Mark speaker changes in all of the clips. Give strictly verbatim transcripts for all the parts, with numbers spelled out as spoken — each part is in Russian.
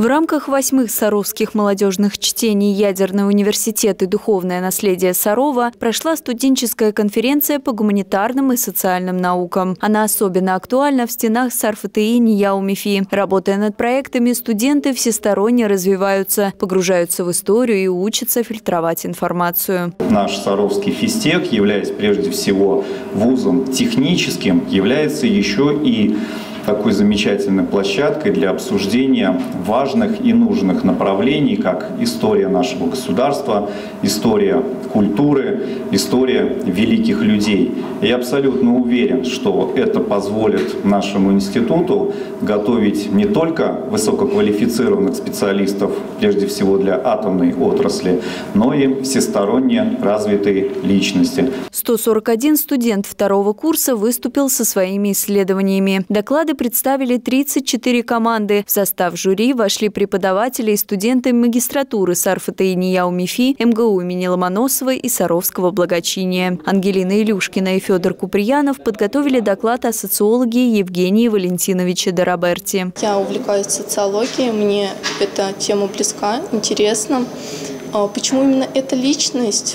Speaker 1: В рамках восьмых саровских молодежных чтений «Ядерный университет и духовное наследие Сарова» прошла студенческая конференция по гуманитарным и социальным наукам. Она особенно актуальна в стенах СарФТИ НИЯУ МИФИ. Работая над проектами, студенты всесторонне развиваются, погружаются в историю и учатся фильтровать информацию.
Speaker 2: Наш Саровский физтех, являясь прежде всего вузом техническим, является еще и такой замечательной площадкой для обсуждения важных и нужных направлений, как история нашего государства, история культуры, история великих людей. Я абсолютно уверен, что это позволит нашему институту готовить не только высококвалифицированных специалистов, прежде всего для атомной отрасли, но и всесторонне развитые личности.
Speaker 1: сто сорок один студент второго курса выступил со своими исследованиями. Доклады представили тридцать четыре команды. В состав жюри вошли преподаватели и студенты магистратуры СарФТИ НИЯУ МИФИ, МГУ имени Ломоносова и Саровского благочиния. Ангелина Илюшкина и Федор Куприянов подготовили доклад о социологии Евгении Валентиновиче Дороберти.
Speaker 3: Я увлекаюсь социологией, мне эта тема близка, интересна. Почему именно эта личность?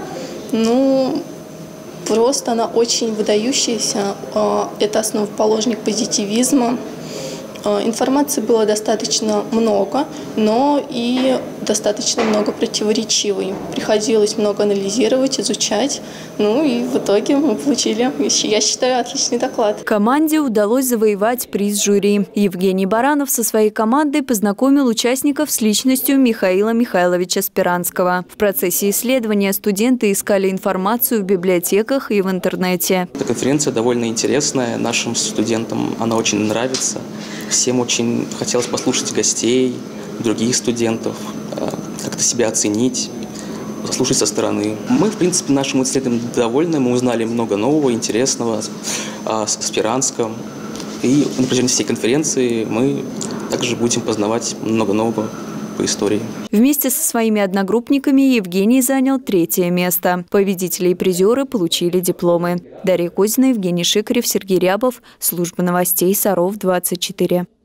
Speaker 3: Ну, просто она очень выдающаяся. Это основоположник позитивизма. Информации было достаточно много, но и достаточно много противоречивой. Приходилось много анализировать, изучать. Ну и в итоге мы получили, я считаю, отличный доклад.
Speaker 1: Команде удалось завоевать приз жюри. Евгений Баранов со своей командой познакомил участников с личностью Михаила Михайловича Спиранского. В процессе исследования студенты искали информацию в библиотеках и в интернете.
Speaker 4: Эта конференция довольно интересная. Нашим студентам она очень нравится. Всем очень хотелось послушать гостей, других студентов, как-то себя оценить, послушать со стороны. Мы, в принципе, нашим исследованием довольны. Мы узнали много нового, интересного о Спиранском. И на протяжении всей конференции мы также будем познавать много нового по истории.
Speaker 1: Вместе со своими одногруппниками Евгений занял третье место. Победители и призеры получили дипломы. Дарья Козина, Евгений Шикарев, Сергей Рябов. Служба новостей Саров двадцать четыре.